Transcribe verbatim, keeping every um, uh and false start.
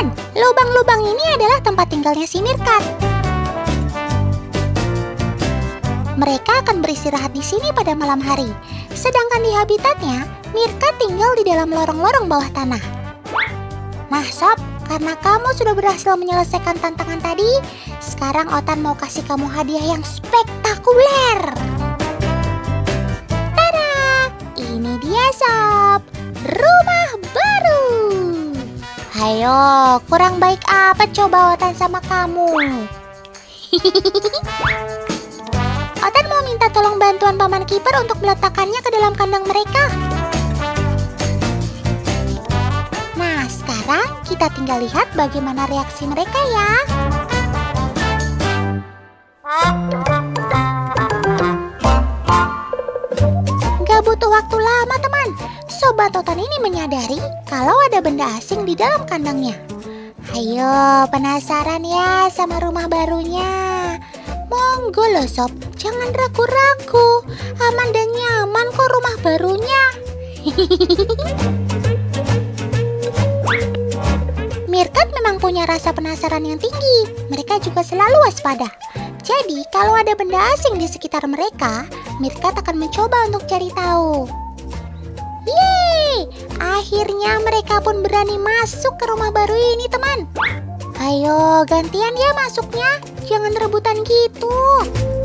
teman-teman, lubang-lubang ini adalah tempat tinggalnya si Meerkat. Mereka akan beristirahat di sini pada malam hari. Sedangkan di habitatnya, Meerkat tinggal di dalam lorong-lorong bawah tanah. Nah Sob, karena kamu sudah berhasil menyelesaikan tantangan tadi, sekarang Otan mau kasih kamu hadiah yang spektakuler. Tada! Ini dia Sob, rumah baru. Ayo, kurang baik apa coba Otan sama kamu? Otan mau minta tolong bantuan Paman Kiper untuk meletakkannya ke dalam kandang mereka. Nah, sekarang kita tinggal lihat bagaimana reaksi mereka ya. Gak butuh waktu lama teman. Sobat Otan ini menyadari kalau ada benda asing di dalam kandangnya. Ayo, penasaran ya sama rumah barunya? Monggo loh Sob, jangan ragu-ragu. Aman dan nyaman kok rumah barunya. Meerkat memang punya rasa penasaran yang tinggi. Mereka juga selalu waspada. Jadi kalau ada benda asing di sekitar mereka, Meerkat akan mencoba untuk cari tahu. Yeay, akhirnya mereka pun berani masuk ke rumah baru ini teman. Ayo gantian ya masuknya, jangan rebutan gitu.